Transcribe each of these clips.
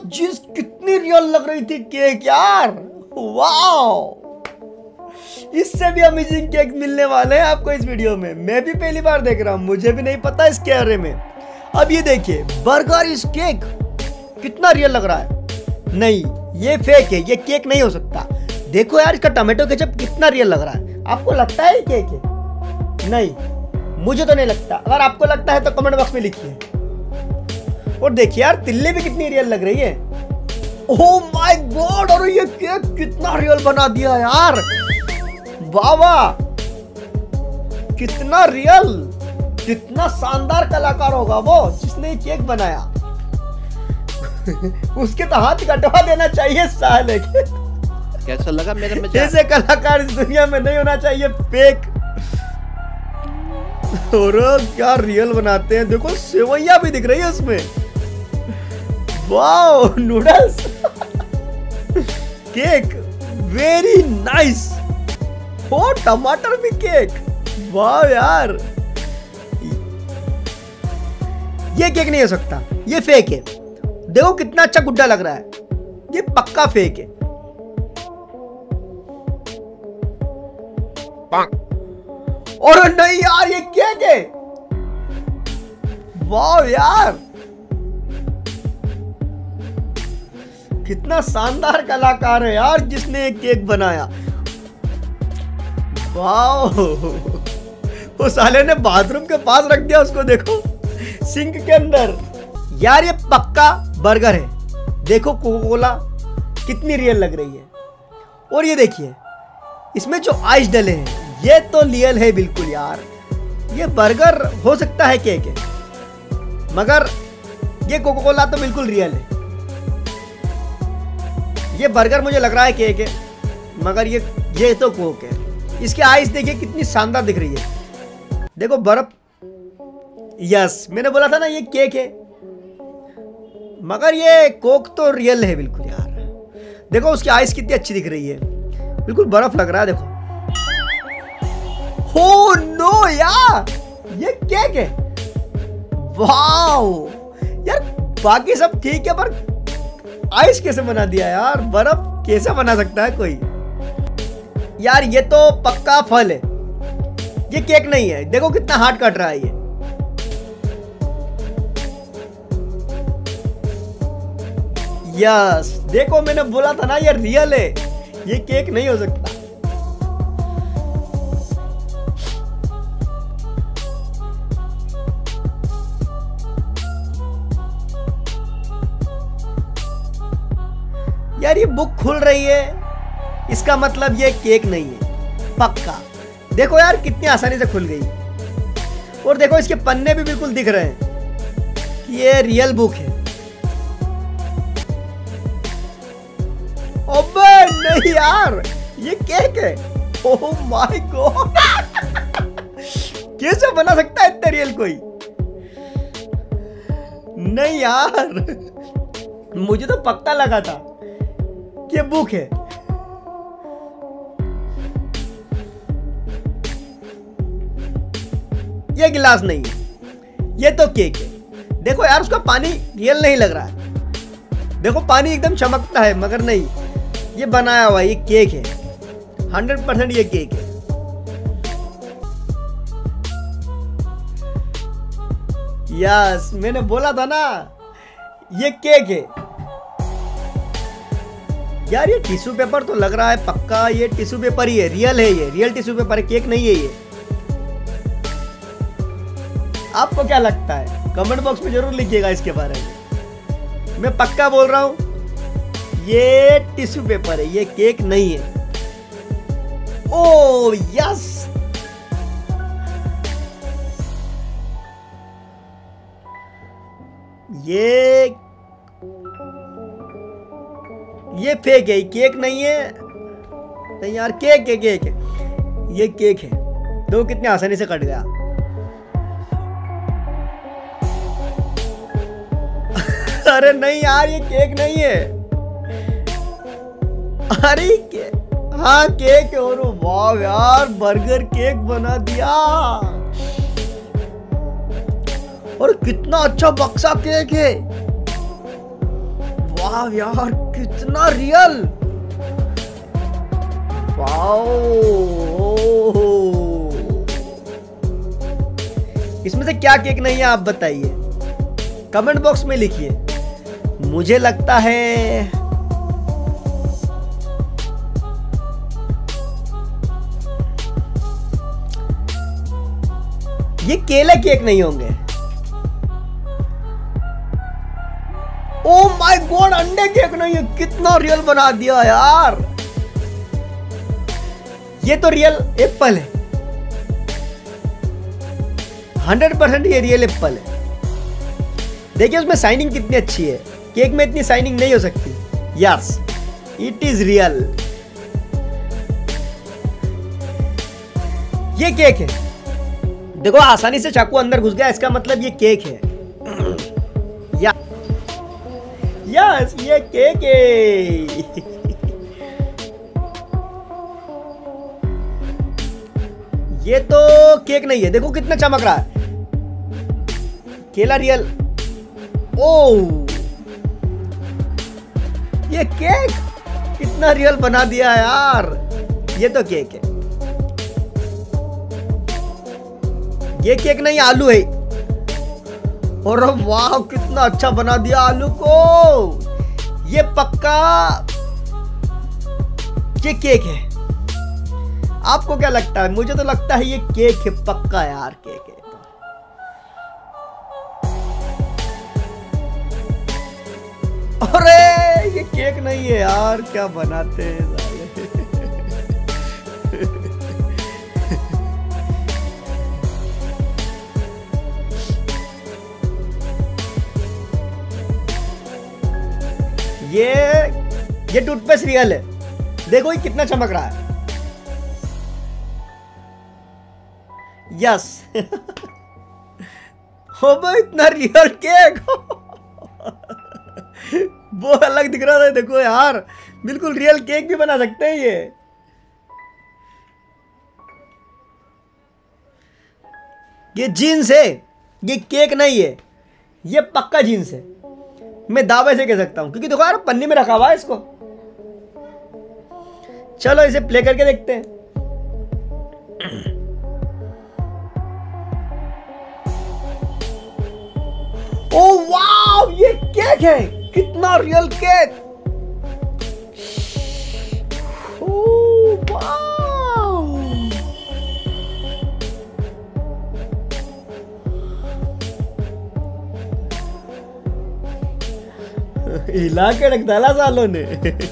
चीज कितनी रियल लग रही थी केक यार, वाओ। इससे भी अमेजिंग केक मिलने वाले हैं आपको इस वीडियो में। मैं भी पहली बार देख रहा हूँ, मुझे भी नहीं पता इसके बारे में। अब ये देखिए बर्गर इस केक, कितना रियल लग रहा है। नहीं ये फेक है, ये केक नहीं हो सकता। देखो यार इसका टमाटो केचप कितना रियल लग रहा है। आपको लगता है केक है? नहीं, मुझे तो नहीं लगता। अगर आपको लगता है तो कमेंट बॉक्स में लिखिए। और देखिए यार तिल्ली भी कितनी रियल लग रही है। ओह माय गॉड, और ये केक कितना रियल बना दिया यार, वाह वाह, कितना रियल, कितना शानदार कलाकार होगा वो जिसने ये केक बनाया। उसके तो हाथ कटवा देना चाहिए साले के। कैसा लगा मेरा मजाक? ऐसे कलाकार इस दुनिया में नहीं होना चाहिए, फेक। और क्या रियल बनाते हैं। देखो सेवैया भी दिख रही है उसमें, wow. Noodles, cake very nice. Oh टमाटर भी केक, वाह यार। ये केक नहीं हो सकता, ये फेक है। देखो कितना अच्छा गुड्डा लग रहा है, ये पक्का फेक है। और नहीं यार ये केक है, वाह यार। कितना शानदार कलाकार है यार जिसने एक केक बनाया, वाह। वो साले ने बाथरूम के पास रख दिया उसको, देखो सिंक के अंदर। यार ये पक्का बर्गर है। देखो कोका कोला कितनी रियल लग रही है। और ये देखिए इसमें जो आइस डले हैं ये तो रियल है बिल्कुल यार। ये बर्गर हो सकता है केक है, मगर ये कोका कोला तो बिल्कुल रियल है। ये बर्गर मुझे लग रहा है केक है, मगर ये तो कोक है। इसके आइस देखिए कितनी शानदार दिख रही है। देखो बर्फ, यस मैंने बोला था ना ये केक है, मगर ये कोक तो रियल है बिल्कुल यार। देखो उसकी आइस कितनी अच्छी दिख रही है, बिल्कुल बर्फ लग रहा है। देखो हो नो यार ये केक है, वाओ यार। बाकी सब ठीक है, पर आइस कैसे बना दिया यार, बर्फ कैसे बना सकता है कोई यार। ये तो पक्का फल है, ये केक नहीं है। देखो कितना हार्ड कट रहा है ये। यस देखो मैंने बोला था ना ये रियल है, ये केक नहीं हो सकता। यार ये बुक खुल रही है, इसका मतलब ये केक नहीं है पक्का। देखो यार कितनी आसानी से खुल गई। और देखो इसके पन्ने भी बिल्कुल दिख रहे हैं कि ये रियल बुक है। ओबे नहीं यार ये केक है, ओह माय गॉड। कैसे बना सकता है इतना रियल कोई? नहीं यार मुझे तो पक्का लगा था कि ये बुक है। ये गिलास नहीं है, ये तो केक है। देखो यार उसका पानी रियल नहीं लग रहा है। देखो पानी एकदम चमकता है, मगर नहीं ये बनाया हुआ, ये केक है 100%। ये केक है। यस मैंने बोला था ना ये केक है यार। ये टिश्यू पेपर तो लग रहा है पक्का, ये टिश्यू पेपर ही है, रियल है, ये रियल टिश्यू पेपर है, केक नहीं है ये। आपको क्या लगता है कमेंट बॉक्स में जरूर लिखिएगा इसके बारे में। मैं पक्का बोल रहा हूं ये टिश्यू पेपर है, ये केक नहीं है। ओह यस ये फेक है, केक नहीं है। नहीं यार केक है, केक है, ये केक है। देखो कितने आसानी से कट गया। अरे नहीं यार ये केक नहीं है। अरे हाँ केक है। और वाह यार बर्गर केक बना दिया। और कितना अच्छा बक्सा केक है, वाह यार कितना रियल। वाओ, इसमें से क्या केक नहीं है आप बताइए, कमेंट बॉक्स में लिखिए। मुझे लगता है ये केले केक नहीं होंगे। ओ माय गॉड, अंडे केक नहीं है। कितना रियल बना दिया यार। ये तो रियल एप्पल है, 100% ये रियल एप्पल है। देखिए उसमें शाइनिंग कितनी अच्छी है, केक में इतनी शाइनिंग नहीं हो सकती। Yes, it is real. ये केक है, देखो आसानी से चाकू अंदर घुस गया, इसका मतलब ये केक है। यस, ये केक है। ये तो केक नहीं है, देखो कितना चमक रहा है। केला रियल। ओ, ये केक कितना रियल बना दिया यार। ये तो केक है, ये केक नहीं आलू है। और वाह कितना अच्छा बना दिया आलू को। ये पक्का ये केक है। आपको क्या लगता है? मुझे तो लगता है ये केक है पक्का यार, केक है। अरे ये केक नहीं है यार, क्या बनाते हैं साले। ये टूथपेस्ट रियल है, देखो ये कितना चमक रहा है। यस। हो भाई इतना रियल केक। वो अलग दिख रहा था, देखो यार बिल्कुल रियल केक भी बना सकते हैं ये जीन्स है, ये केक नहीं है, ये पक्का जीन्स है। मैं दावे से कह सकता हूं, क्योंकि देखो यार पन्नी में रखा हुआ है इसको। चलो इसे प्ले करके देखते हैं। ओ वाव, ये केक है, कितना रियल केक। ओ वाव, हिला के रख डाला सालों ने।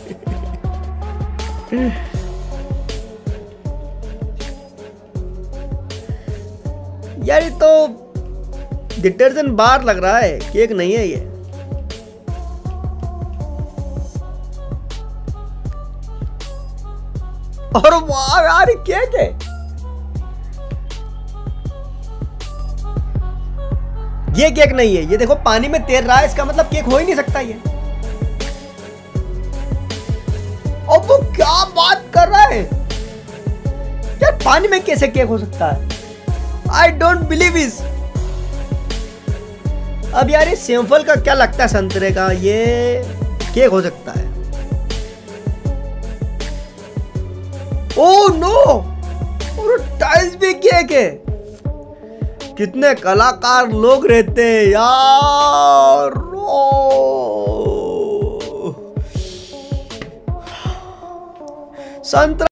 यार ये तो डिटर्जेंट बार लग रहा है, केक नहीं है ये। और वाह यार ये केक है। ये केक नहीं है, ये देखो पानी में तैर रहा है, इसका मतलब केक हो ही नहीं सकता ये। अब वो क्या बात कर रहा है यार, पानी में कैसे केक हो सकता है? आई डोंट बिलीव इस। अब यार ये सेमफल का क्या लगता है, संतरे का, ये केक हो सकता है। ओह नो, और टाइल्स भी केक है। कितने कलाकार लोग रहते हैं यार। संतरा